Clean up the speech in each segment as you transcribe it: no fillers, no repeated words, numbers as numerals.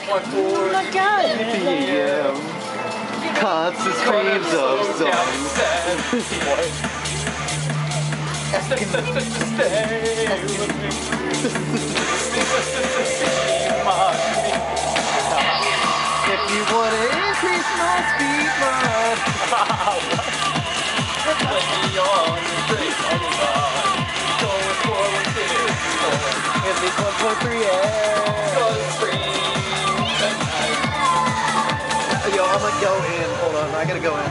Oh my God! PM. Constant streams of songs. Eskimo. If you want to increase my speed, at least 1.3, Yo, I'm gonna go in. Hold on, I gotta go in.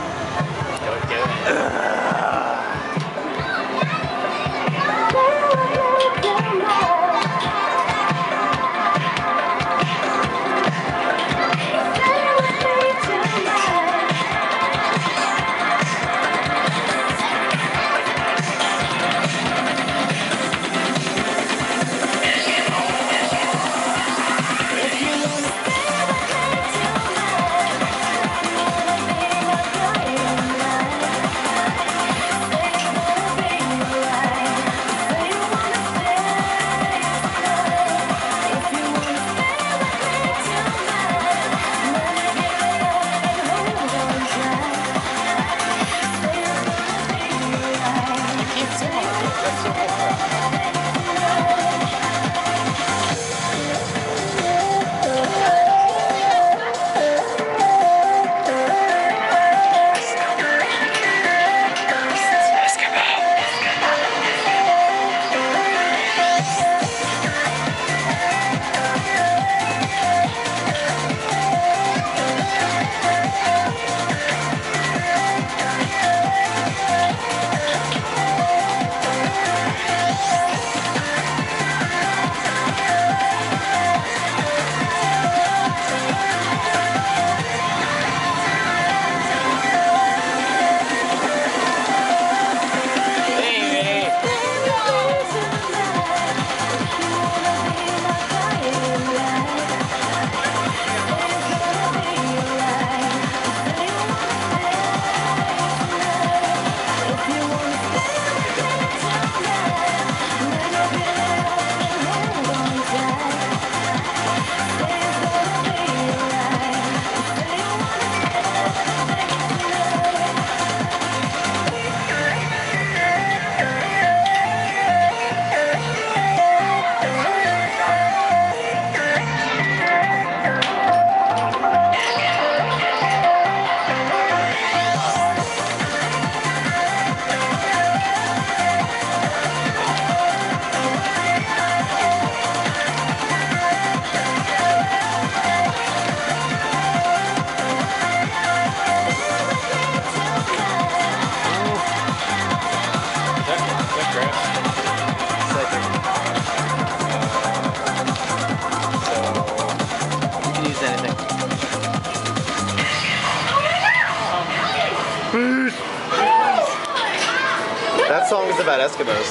That song is about Eskimos.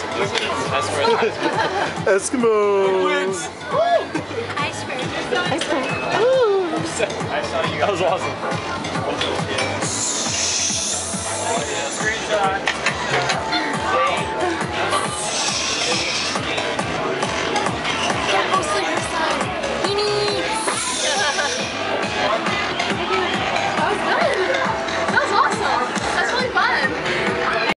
Eskimo! Iceberg. I saw you. That was awesome.